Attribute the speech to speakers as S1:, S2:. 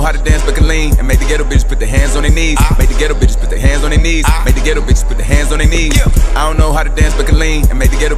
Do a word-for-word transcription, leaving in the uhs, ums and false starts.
S1: how to dance but can lean and make the ghetto bitches put their hands on their knees. Make the ghetto bitches put their hands on their knees. Make the ghetto bitches put their hands on their knees. I don't know how to dance but can lean and make the ghetto